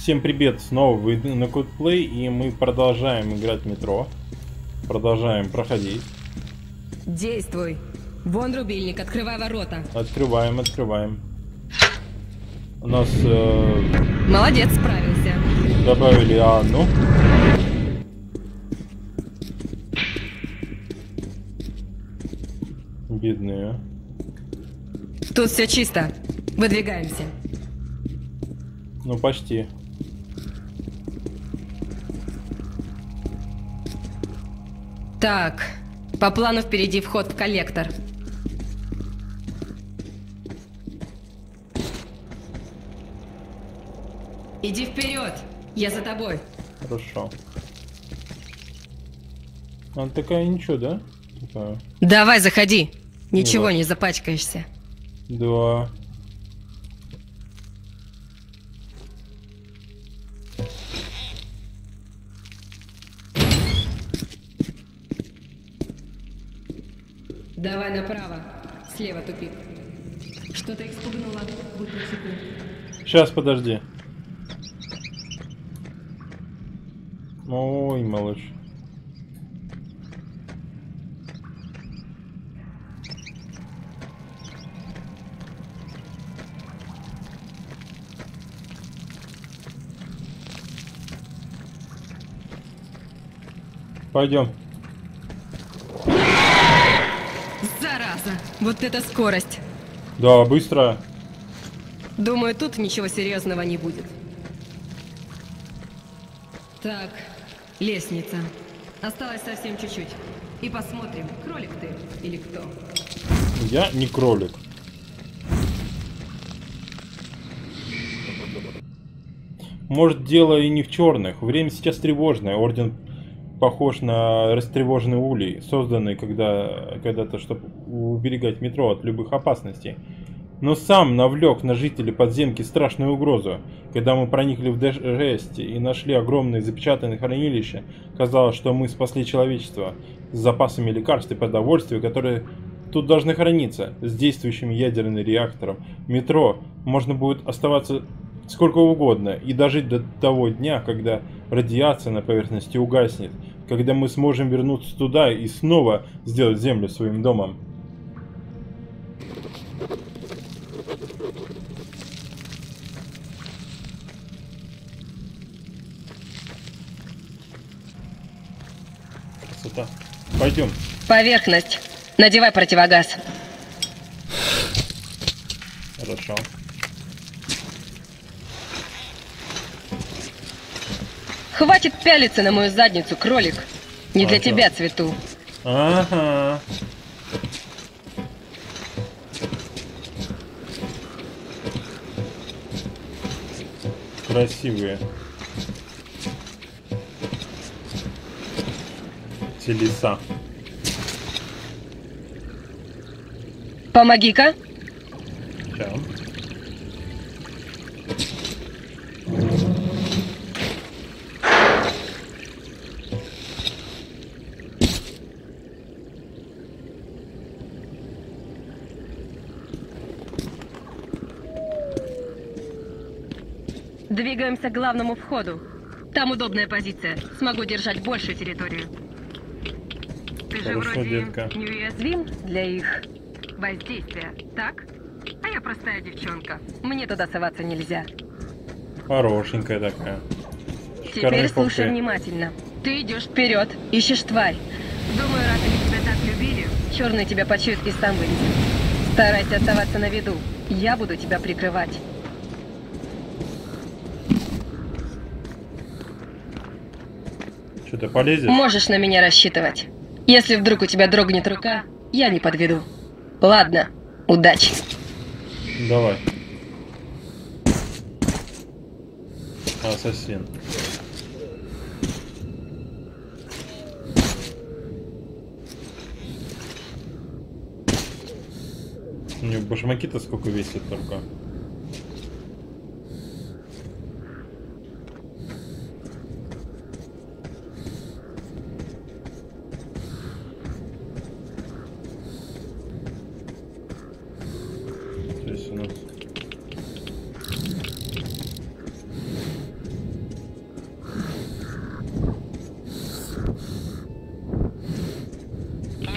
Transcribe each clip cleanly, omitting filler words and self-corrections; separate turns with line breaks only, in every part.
Всем привет, снова вы на Codeplay, и мы продолжаем играть в метро. Продолжаем проходить.
Действуй. Вон рубильник, открывай ворота.
Открываем, открываем. У нас
Молодец, справился.
добавили Анну. Бедные.
Тут все чисто. Выдвигаемся.
Ну, почти.
Так, по плану впереди вход в коллектор. Иди вперед, я за тобой.
Хорошо. Она такая ничего, да? Такая.
Давай, заходи. Ничего
Давай.
не запачкаешься.
Да.
Давай направо. Слева тупик. Что-то испугнуло. Будь начеку.
Сейчас, подожди. Ой, малыш. Пойдем.
Зараза! Вот это скорость!
Да, быстро.
Думаю, тут ничего серьезного не будет. Так, лестница. Осталось совсем чуть-чуть. И посмотрим, кролик ты или кто.
Я не кролик. Может, дело и не в черных. Время сейчас тревожное. Орден похож на растревоженный улей, созданный когда-то, чтобы уберегать метро от любых опасностей. Но сам навлек на жителей подземки страшную угрозу. Когда мы проникли в Д-6 и нашли огромные запечатанные хранилища, казалось, что мы спасли человечество с запасами лекарств и продовольствия, которые тут должны храниться, с действующим ядерным реактором. В метро можно будет оставаться сколько угодно и дожить до того дня, когда радиация на поверхности угаснет, когда мы сможем вернуться туда и снова сделать Землю своим домом. Красота. Пойдем.
Поверхность. Надевай противогаз.
Хорошо.
Хватит пялиться на мою задницу, кролик. Не для
Ага.
тебя цвету.
Ага. Красивые. Телеса.
Помоги-ка.
Ща.
Двигаемся к главному входу. Там удобная позиция. Смогу держать большую территорию. Ты же
Хорошо,
вроде
детка.
неуязвим для их воздействия, так? А я простая девчонка. Мне туда соваться нельзя.
Хорошенькая такая.
Теперь
Шикарные
слушай
попки.
внимательно. Ты идешь вперед, ищешь тварь. Думаю, раз они тебя так любили, черный тебя почует и сам вылезет. Старайся оставаться на виду. Я буду тебя прикрывать.
Что-то полезет?
Можешь на меня рассчитывать. Если вдруг у тебя дрогнет рука, я не подведу. Ладно, удачи.
Давай. Ассасин. У него башмаки-то сколько весит только.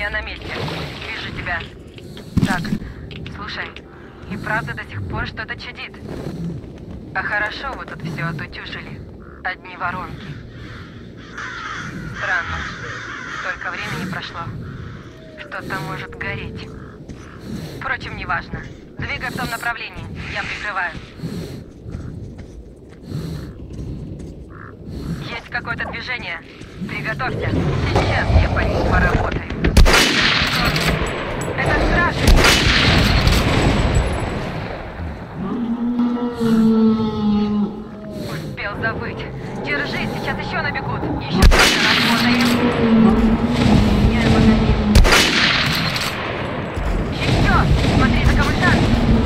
Я на месте. Вижу тебя. Так, слушай, и правда до сих пор что-то чадит. А хорошо вы тут все отутюжили. Одни воронки. Странно. Столько времени прошло. Что-то может гореть. Впрочем, неважно. Двигай в том направлении. Я прикрываю. Есть какое-то движение. Приготовься. Сейчас я по ним поработаю. Это стражи. Успел забыть. Держись, сейчас еще набегут. Еще только работаем. Я магазин. Еще! Смотри, за кого шаг.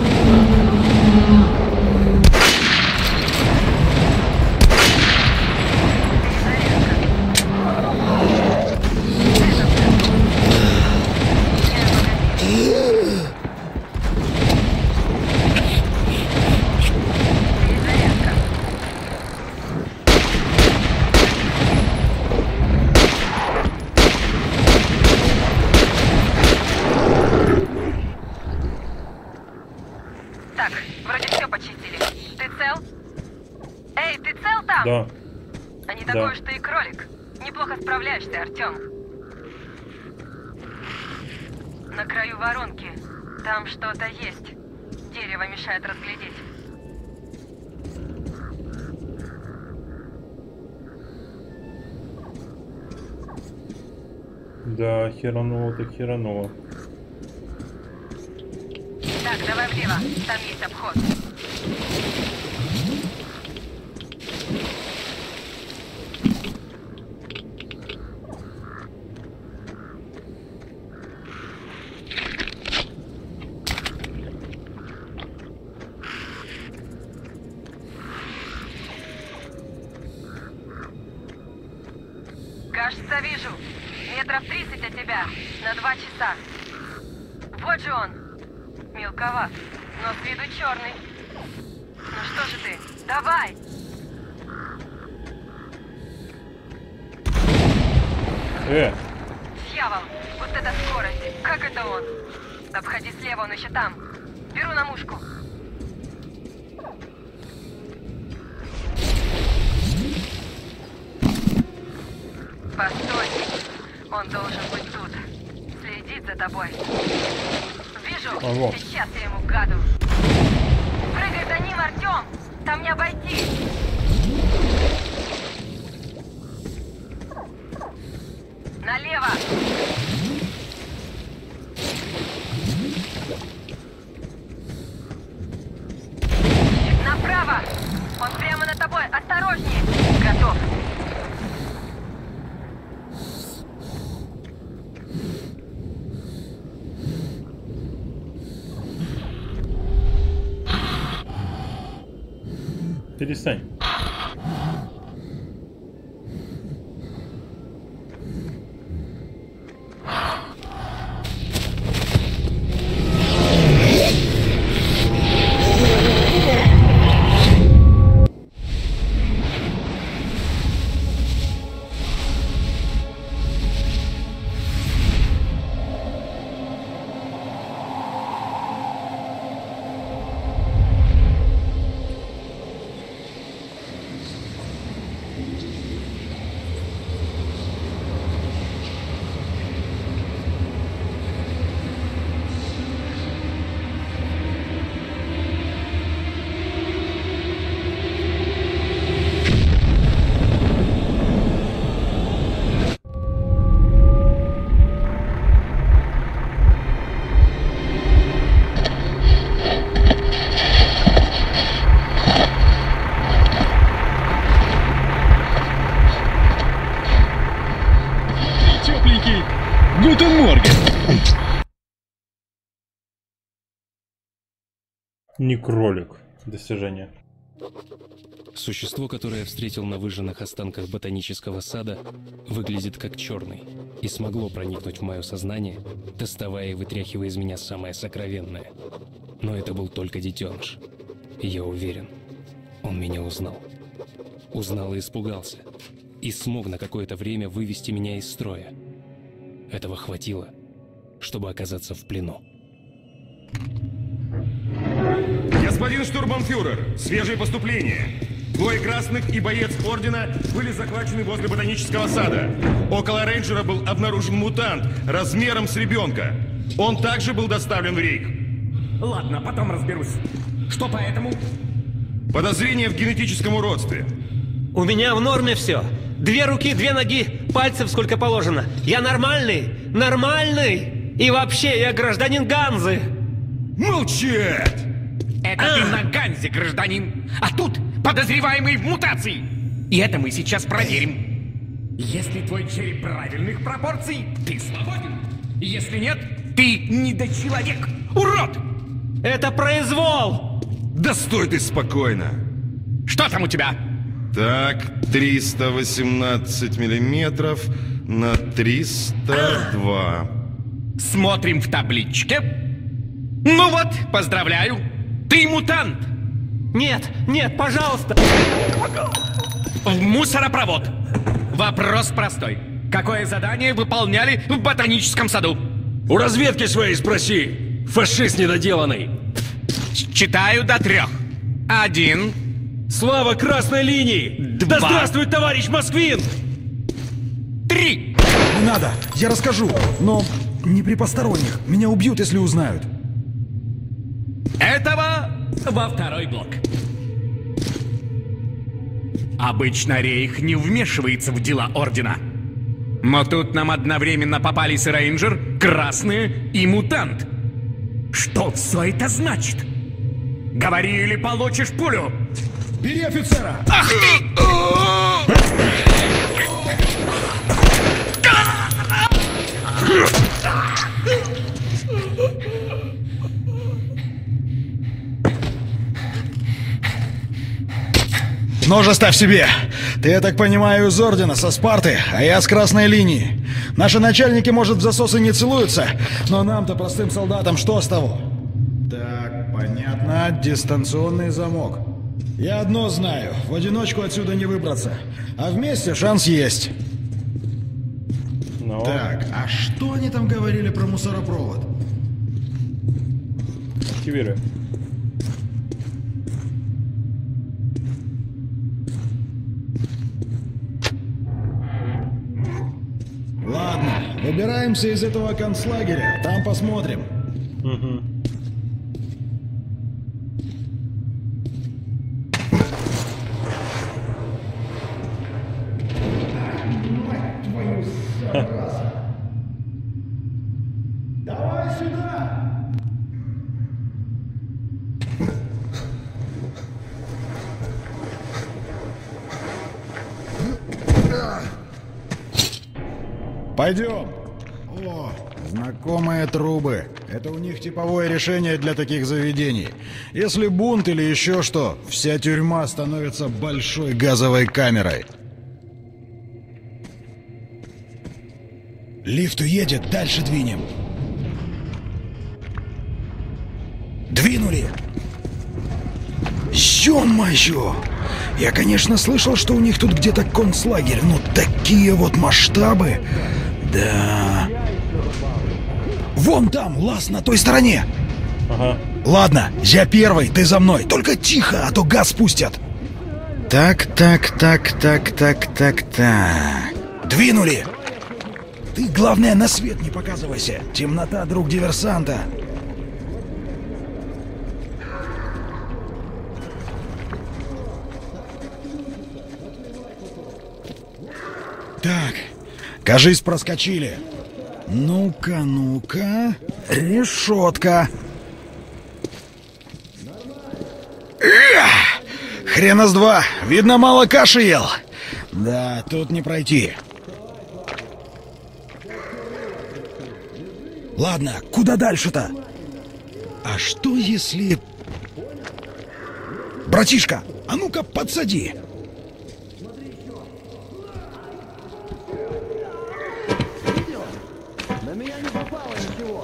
Так, вроде все почистили. Ты цел? Эй, ты цел там?
Да.
А не такой уж ты и кролик. Неплохо справляешься, Артем. На краю воронки. Там что-то есть. Дерево мешает разглядеть.
Да, херануло так херануло.
Так, давай влево. Там есть обход. Кажется, вижу. Метров 30 от тебя. На 2 часа. Вот же он. Мелковат, но с виду черный. Ну что же ты? Давай! Дьявол! Вот это скорость! Как это он? Обходи слева, он еще там. Беру на мушку. Постой! Он должен быть тут. Следит за тобой. Вижу!
Ого.
Сейчас я ему гаду. Прыгай за ним, Артем! Там не обойти! Налево! Направо! Он прямо над тобой! Осторожнее! Готов!
Перестань.
Гутен Морген!
Не кролик. Достижение.
Существо, которое я встретил на выжженных останках ботанического сада, выглядит как черный и смогло проникнуть в мое сознание, доставая и вытряхивая из меня самое сокровенное. Но это был только детеныш. И я уверен, он меня узнал. Узнал и испугался. И смог на какое-то время вывести меня из строя. Этого хватило, чтобы оказаться в плену.
Господин штурмбанфюрер, свежие поступления. Двое красных и боец ордена были захвачены возле ботанического сада. Около рейнджера был обнаружен мутант размером с ребенка. Он также был доставлен в рейх.
Ладно, потом разберусь. Что по этому?
Подозрение в генетическом уродстве.
У меня в норме все. 2 руки, 2 ноги, пальцев сколько положено. Я нормальный, нормальный. И вообще, я гражданин Ганзы.
Молчать!
Это ты на Ганзе, гражданин. А тут подозреваемый в мутации. И это мы сейчас проверим. Если твой череп правильных пропорций, ты свободен. Если нет, ты недочеловек. Урод!
Это произвол!
Да стой ты спокойно.
Что там у тебя?
Так, 318 миллиметров на 302.
Смотрим в табличке. Ну вот, поздравляю. Ты мутант.
Нет, нет, пожалуйста.
В мусоропровод. Вопрос простой. Какое задание выполняли в ботаническом саду?
У разведки своей спроси, фашист недоделанный.
Читаю до 3. 1.
Слава красной линии!
2.
Да здравствует товарищ Москвин!
3.
Не надо, я расскажу, но не при посторонних. Меня убьют, если узнают.
Этого во второй блок. Обычно Рейх не вмешивается в дела Ордена. Но тут нам одновременно попались рейнджер, красные и мутант. Что все это значит? Говори или получишь пулю.
Бери офицера!
Ах ты!
Нож оставь себе! Ты, я так понимаю, из Ордена, со Спарты, а я с красной линии. Наши начальники, может, в засосы не целуются, но нам-то, простым солдатам, что с того? Так, понятно, дистанционный замок. Я одно знаю, в одиночку отсюда не выбраться, а вместе шанс есть.
Но...
Так, а что они там говорили про мусоропровод?
Активируй.
Ладно, выбираемся из этого концлагеря, там посмотрим.
Угу.
Давай сюда! Пойдем. О, знакомые трубы. Это у них типовое решение для таких заведений. Если бунт или еще что, вся тюрьма становится большой газовой камерой. Лифт уедет, дальше двинем. Двинули! Ё-моё! Я, конечно, слышал, что у них тут где-то концлагерь, но такие вот масштабы... Да... Вон там, лаз на той стороне!
Ага.
Ладно, я первый, ты за мной. Только тихо, а то газ спустят. Так. Двинули! Ты, главное, на свет не показывайся. Темнота, друг диверсанта. Так, кажись, проскочили. Ну-ка. Решетка. Хрена с два. Видно, мало каши ел. Да, тут не пройти. Ладно, куда дальше-то? А что если... Братишка, а ну-ка подсади.
На меня не попало ничего.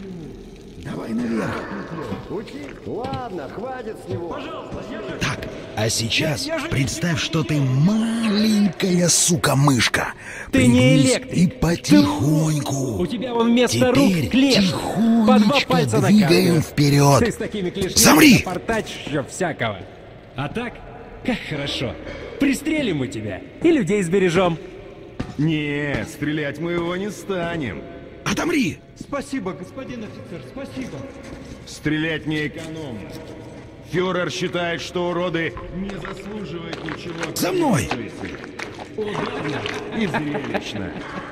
Давай наверх.
Ладно, хватит с него.
Так, А сейчас представь, что ты маленькая сука-мышка.
Ты не
Пригнись
электрик.
и потихоньку.
У тебя вон вместо
Теперь
рук клеш. По 2
тихонечко
пальца на
двигаем
каждую. Ты
вперед.
с такими клешнями
Замри!
напортачишь еще всякого. А так, как хорошо. Пристрелим мы тебя и людей сбережем.
Не, стрелять мы его не станем.
Отомри!
Спасибо, господин офицер, спасибо.
Стрелять не экономно. Фюрер считает, что уроды не заслуживают ничего.
За мной!
Удобно и зрелищно.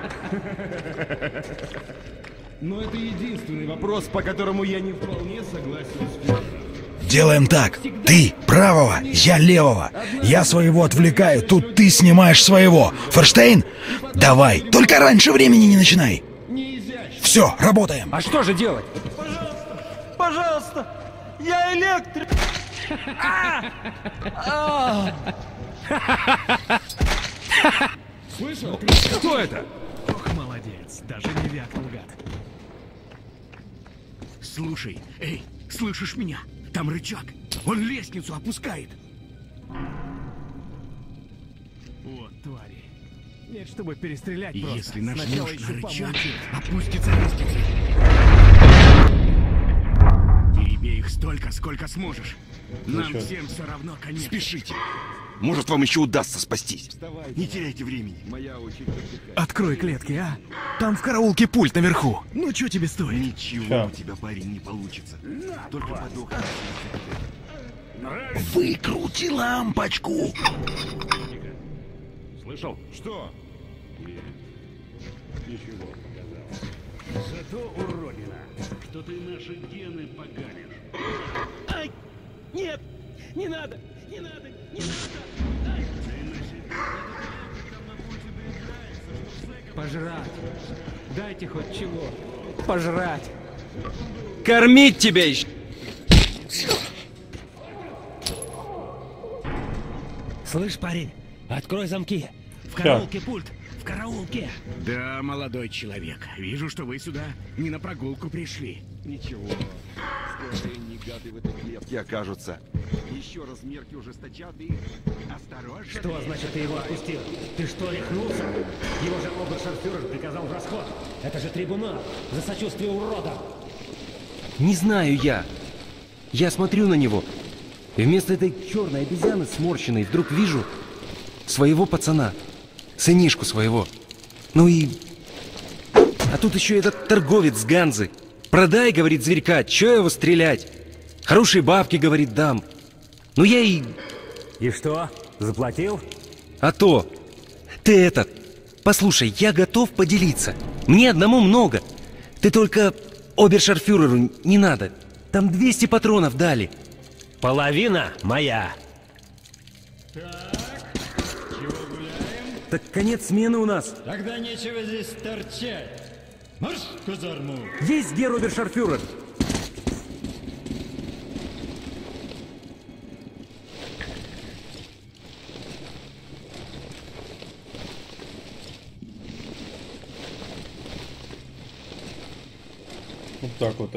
Но это единственный вопрос, по которому я не вполне согласен с фюрером.
Делаем так. Ты правого, я левого. Я своего отвлекаю, тут ты снимаешь своего. Ферштейн? Давай, только раньше времени не начинай. Все, работаем.
А что же делать?
Пожалуйста, я электрик.
Слышал? Кто это?
Ох, молодец, даже не вякнул, гад. Слушай, эй, слышишь меня? Там рычаг. Он лестницу опускает. Вот твари. Нет, чтобы перестрелять просто. Если нажмешь на рычаг, опустится лестница. Тереби их столько, сколько сможешь. Нам всем все равно конец.
Спешите. Может, вам еще удастся спастись. Не теряйте времени.
Открой клетки, а? Там в караулке пульт наверху. Ну, что тебе стоит?
Ничего у тебя, парень, не получится. Только подохнешь.
Выкрути лампочку.
Слышал? Что? Ничего.
Зато уродина, что ты наши гены поганишь.
Ай! Нет! Не надо! Не надо! Не надо! Пожрать! Дайте хоть чего! Пожрать! Кормить тебя еще! Слышь, парень, открой замки! В караулке пульт! В караулке!
Да, молодой человек, вижу, что вы сюда не на прогулку пришли.
Ничего. Скоро не гады в этой клетке окажутся. Еще раз мерки ужесточат и...
Осторожно.
Что значит ты его отпустил? Ты что, рехнулся? Его же обершарфюрер приказал в расход. Это же трибунал за сочувствие уродам.
Не знаю я. Я смотрю на него. И вместо этой черной обезьяны сморщенной вдруг вижу своего пацана. Сынишку своего. Ну и... А тут еще этот торговец с Ганзы. Продай, говорит, зверька, че его стрелять? Хорошие бабки, говорит, дам. Ну я и...
И что? Заплатил?
А то... Ты этот... Послушай, я готов поделиться. Мне одному много. Ты только обершарфюреру не надо. Там 200 патронов дали.
Половина моя.
Так конец смены у нас.
Тогда нечего здесь торчать. Марш в казарму.
Есть гер обершарфюрер.
Вот так вот.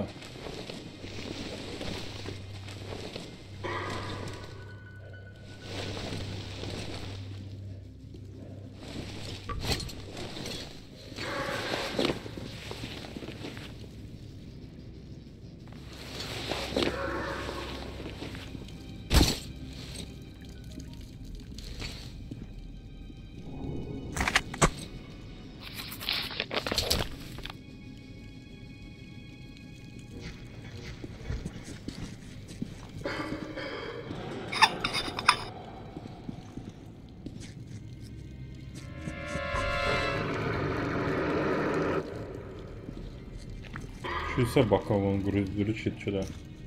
И собака вон кричит сюда.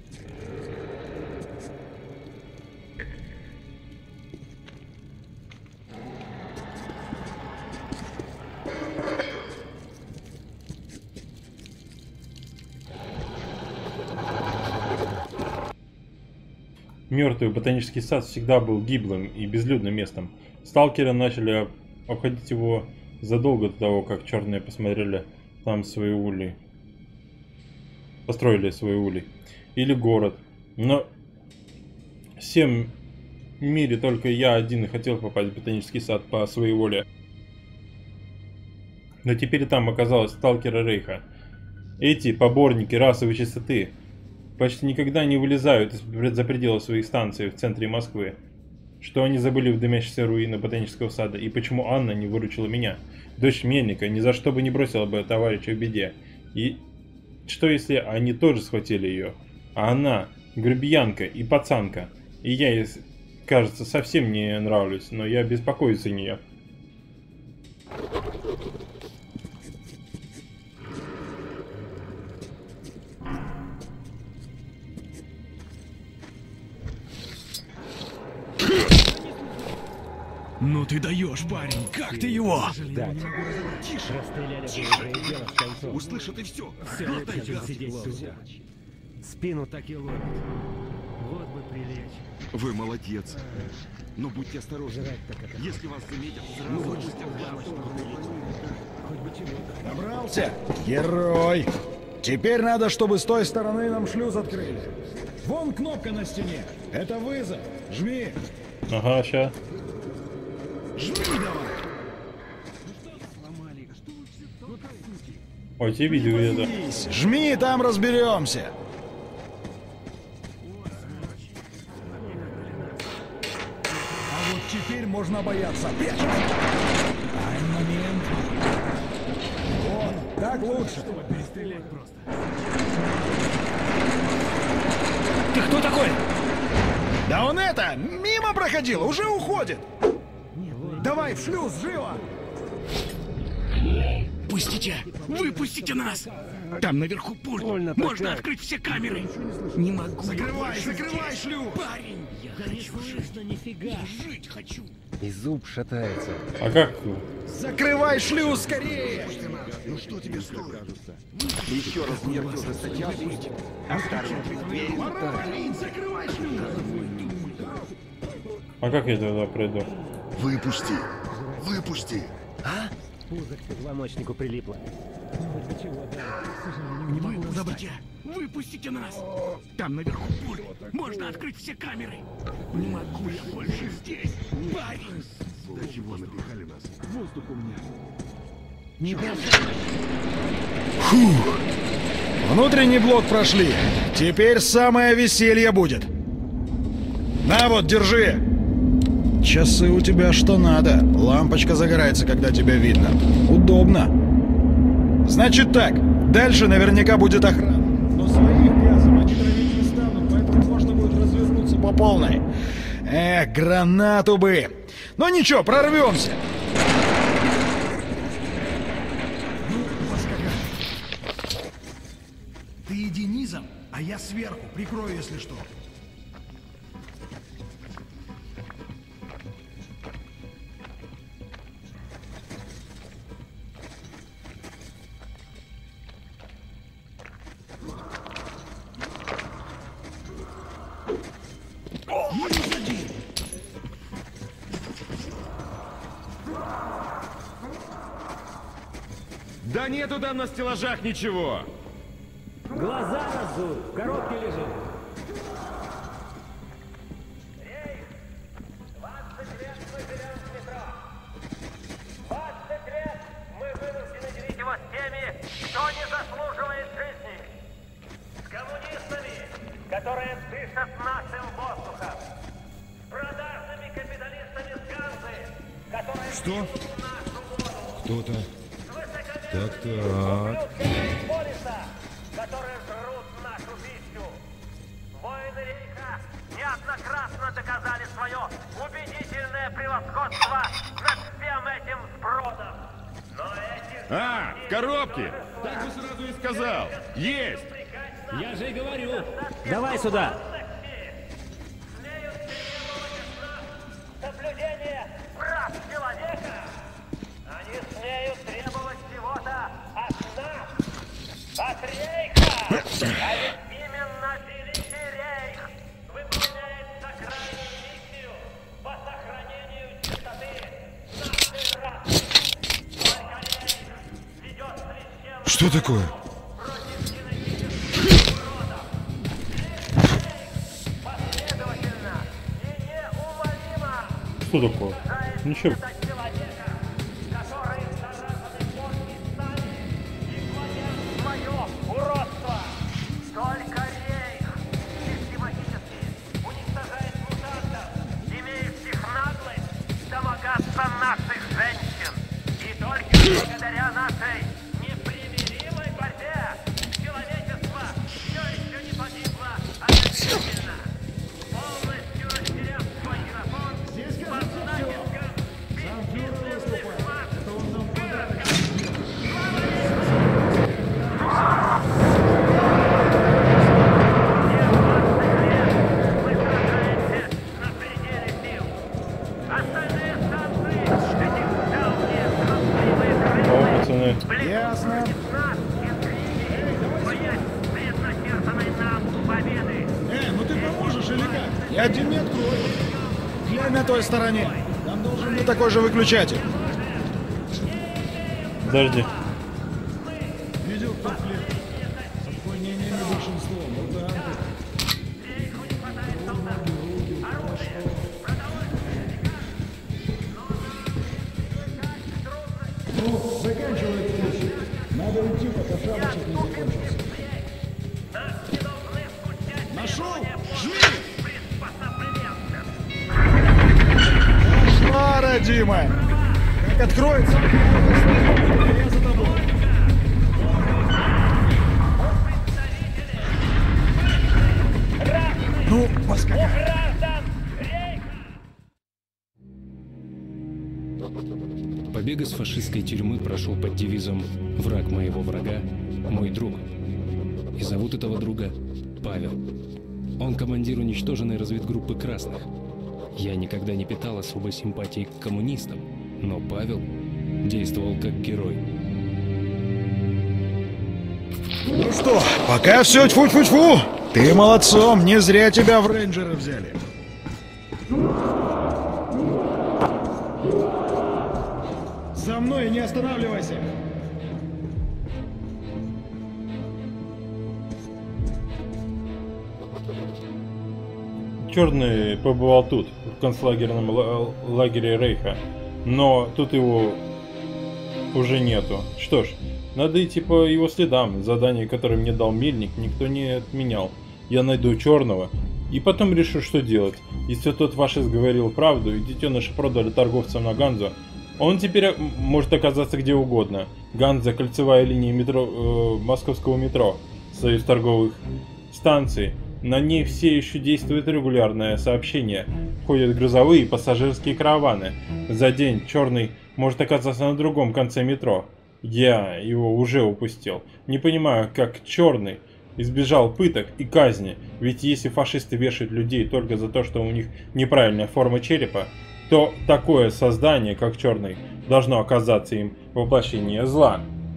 Мертвый ботанический сад всегда был гиблым и безлюдным местом. Сталкеры начали обходить его задолго до того, как черные посмотрели там свои улей. Построили свой улей. Или город. Но всем мире только я один и хотел попасть в ботанический сад по своей воле. Но теперь и там оказалось сталкеры Рейха. Эти поборники расовой чистоты почти никогда не вылезают за пределы своих станций в центре Москвы. Что они забыли в дымящейся руине ботанического сада, и почему Анна не выручила меня, дочь мельника, ни за что бы не бросила бы товарища в беде. И что если они тоже схватили ее? А она грубиянка и пацанка, и я ей, кажется, совсем не нравлюсь, но я беспокоюсь за нее.
Ну ты даешь, парень, как ты его?
Тише.
Услышат и все.
Спину так и ловит. Вот бы прилечь.
Вы молодец. Но будьте осторожны. Если вас заметят, сразу будьте
Добрался? Герой! Теперь надо, чтобы с той стороны нам шлюз открыли. Вон кнопка на стене. Это вызов. Жми.
Ага, ща.
Жми давай.
Ой, тебе видео это.
Жми, там разберемся. А вот теперь можно бояться. Дай момент. Вот, так лучше.
Перестрелять просто. Ты кто такой?
Да он это, мимо проходил, уже уходит. Давай в шлюз, живо!
Пустите! Выпустите нас! Там наверху пульт. Можно открыть все камеры. Не могу.
Закрывай шлюз!
Парень! Я хочу жить.
Нифига.
Я жить хочу.
И зуб шатается.
А как?
Закрывай шлюз скорее!
Ну что тебе стоит?
Еще раз не ужесточаться.
Закрывай шлюз!
А как я туда пройду?
Выпусти! Выпусти!
Пузо к позвоночнику прилипло.
Забудьте! Выпустите нас! Там наверху пульт. Можно открыть все камеры. Не могу я больше здесь. Парень! До чего напихали нас? Воздух у меня.
Не
Фух. Внутренний блок прошли. Теперь самое веселье будет. На вот, держи. Часы у тебя что надо. Лампочка загорается, когда тебя видно. Удобно. Значит так, дальше наверняка будет охрана. Но своих газом они травить не станут, поэтому можно будет развернуться по полной. Эх, гранату бы. Но ничего, прорвемся. Ну, поскакали. Ты иди низом, а я сверху. Прикрою, если что.
Да нету там на стеллажах ничего.
Глаза разуй, в коробке лежит.
Рейх, 20 лет мы живем в метро. 20 лет мы вынуждены делить его с теми, кто не заслуживает жизни. С коммунистами, которые дышат нашим воздухом. С продажными капиталистами с Ганзы, которые
Что?
пьют нашу воду.
Кто-то. Так.
Полиса, которые жрут нашу пищу. Воины Рейха неоднократно доказали свое убедительное превосходство над всем этим сбродом. Но эти...
коробки! Так бы сразу и сказал. Есть!
Я же и говорю. Давай сюда.
Смеют требовать от нас соблюдения прав человека. Они смеют требовать чего-то от нас, от Рейха. А ведь именно Великий Рейх выполняет сакральную миссию по сохранению чистоты нашей расы. Только Рейх ведет священную
Что такое?
против ненавидящих народов. Последовательно и неумолимо
Что такое? Ничего.
Наших женщин. И только благодаря нашей непримиримой борьбе человечество все еще не погибло окончательно. Полностью растеряв свой генофонд, под натиском бесчисленных масс
Ясно. Ну ты поможешь или как? Я Димет крою. Я на той стороне. Там должен быть такой же выключатель.
Подожди.
Видел, кто флет? С отклонениями большинства. Мутанты. Ну, заканчивай путь. Надо уйти, пока шапочек не закончился. Нашел! Жми! Пошла, родимая! Как откроется, я за тобой. Ну, поскакай.
Побег из фашистской тюрьмы прошел под девизом «Враг моего врага – мой друг». И зовут этого друга Павел. Он командир уничтоженной разведгруппы красных. Я никогда не питал особой симпатии к коммунистам, но Павел действовал как герой.
Ну что, пока все тьфу-тьфу-тьфу. Ты молодцом, не зря тебя в рейнджеры взяли. За мной не останавливайся.
Черный побывал тут, в концлагерном лагере Рейха, но тут его уже нету. Что ж, надо идти по его следам. Задание, которое мне дал Мельник, никто не отменял. Я найду Черного и потом решу, что делать. Если тот фашист говорил правду и детеныши продали торговцам на Ганзу, он теперь может оказаться где угодно. Ганза — кольцевая линия московского метро, союз торговых станций. На ней все еще действует регулярное сообщение. Ходят грузовые и пассажирские караваны. За день Черный может оказаться на другом конце метро. Я его уже упустил. Не понимаю, как Черный избежал пыток и казни. Ведь если фашисты вешают людей только за то, что у них неправильная форма черепа, то такое создание, как Черный, должно оказаться им воплощение зла.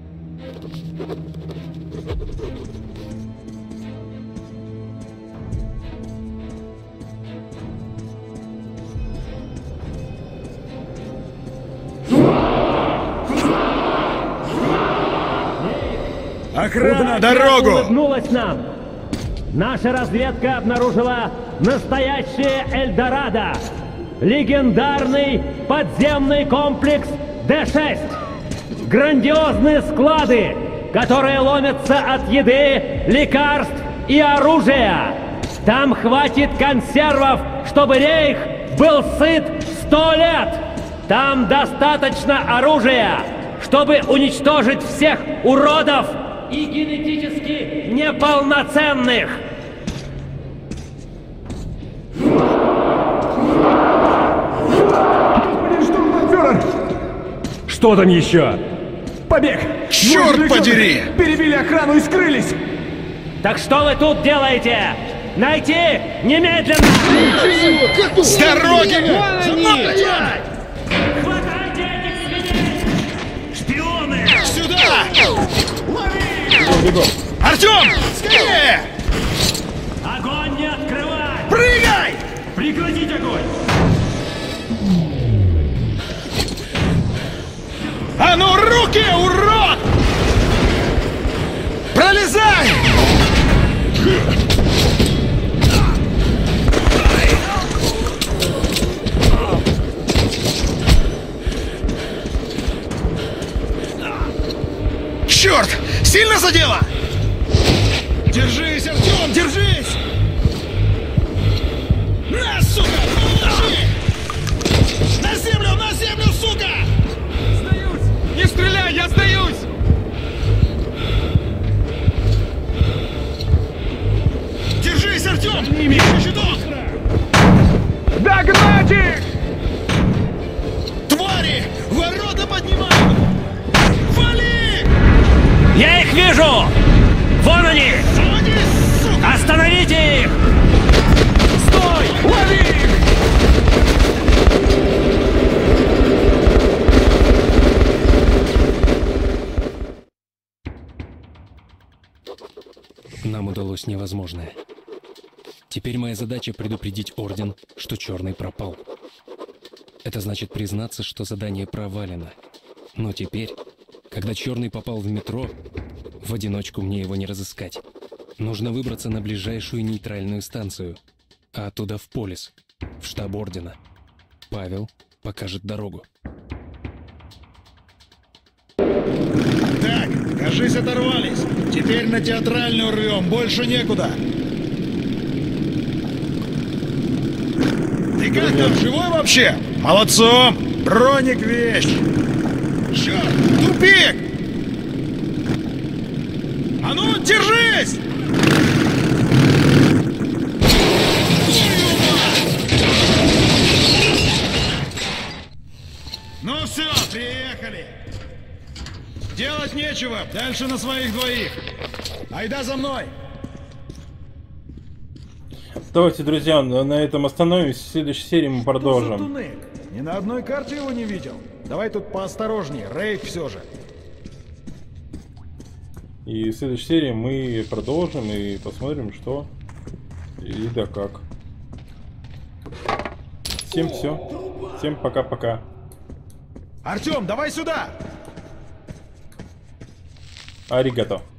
Охрана, дорогу!
Улыбнулась нам. Наша разведка обнаружила настоящее Эльдорадо. Легендарный подземный комплекс Д-6. Грандиозные склады, которые ломятся от еды, лекарств и оружия. Там хватит консервов, чтобы Рейх был сыт 100 лет. Там достаточно оружия, чтобы уничтожить всех уродов и генетически неполноценных.
Господин штурмбанфюрер! Что там еще? Побег!
Черт подери!
Перебили охрану и скрылись!
Так что вы тут делаете? Найти немедленно!
С дороги!
Хватайте этих свиней! Шпионы!
Сюда! Артем! Скорее!
Огонь не открывай!
Прыгай!
Прекратить огонь!
А ну руки, урод! Пролезай! сильно задело? Держись, Артем, держись! На, сука! Получи! На землю, сука!
Сдаюсь! Не стреляй, я сдаюсь!
Держись, Артем! Еще щиток!
Догнать их!
Твари! Ворота поднимают! Вали!
Я их вижу! Вон они!
Заводись, сука!
Остановите их! Стой!
Лови их!
Нам удалось невозможное. Теперь моя задача предупредить Орден, что Черный пропал. Это значит признаться, что задание провалено. Но теперь, когда Черный попал в метро, в одиночку мне его не разыскать. Нужно выбраться на ближайшую нейтральную станцию, а оттуда в Полис, в штаб Ордена. Павел покажет дорогу.
Так, кажись, оторвались. Теперь на театральную рвем, больше некуда. Ты как там, живой вообще? Молодцом! Броник вещь! Черт, тупик! А ну, держись! Ну все, приехали! Делать нечего, дальше на своих двоих. Айда за мной!
Давайте, друзья, на этом остановимся. В следующей серии мы продолжим.
Туннель. Ни на одной карте его не видел. Давай тут поосторожнее, рейд все же.
И в следующей серии мы продолжим и посмотрим, что и да как. Всем все. Всем пока-пока.
Артем, давай сюда!
Аригато.